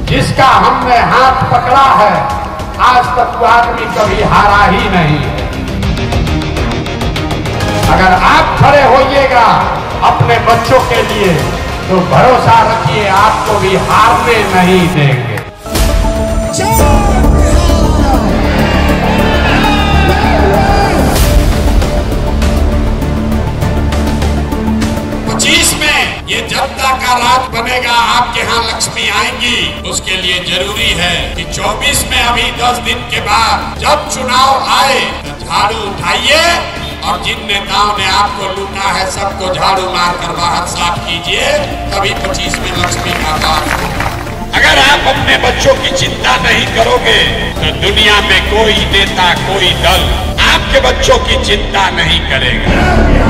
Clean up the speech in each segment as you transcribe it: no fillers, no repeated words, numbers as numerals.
जिसका हमने हाथ पकड़ा है, आज तक वो आदमी कभी हारा ही नहीं है। अगर आप खड़े होइएगा अपने बच्चों के लिए तो भरोसा रखिए आपको भी हारने नहीं देंगे। ये जनता का राज बनेगा, आपके यहाँ लक्ष्मी आएंगी। उसके लिए जरूरी है कि 24 में अभी 10 दिन के बाद जब चुनाव आए तो झाड़ू उठाइए और जिन नेताओं ने आपको लूटा है सबको झाड़ू मार कर बाहर साफ कीजिए, तभी 25 में लक्ष्मी का वास होगा। अगर आप अपने बच्चों की चिंता नहीं करोगे तो दुनिया में कोई नेता, कोई दल आपके बच्चों की चिंता नहीं करेगा।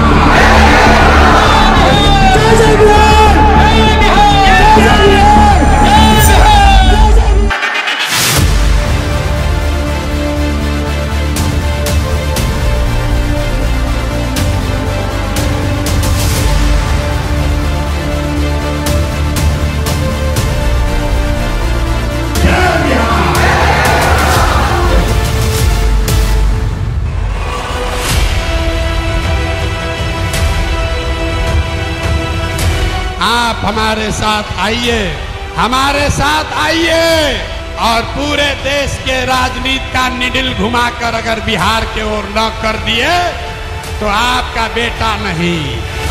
आप हमारे साथ आइए, हमारे साथ आइए और पूरे देश के राजनीति का निडिल घुमाकर अगर बिहार के ओर न कर दिए तो आपका बेटा नहीं।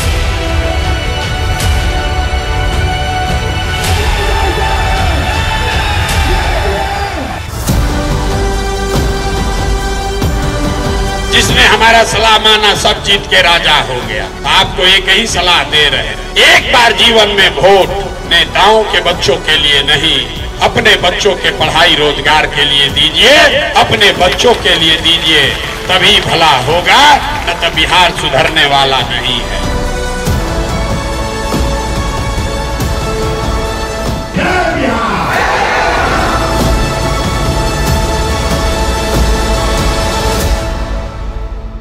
जिसने हमारा सलाह माना सब जीत के राजा हो गया। आपको एक ही सलाह दे रहे हैं, एक बार जीवन में वोट नेताओं के बच्चों के लिए नहीं, अपने बच्चों के पढ़ाई रोजगार के लिए दीजिए, अपने बच्चों के लिए दीजिए, तभी भला होगा, न तो बिहार सुधरने वाला नहीं है।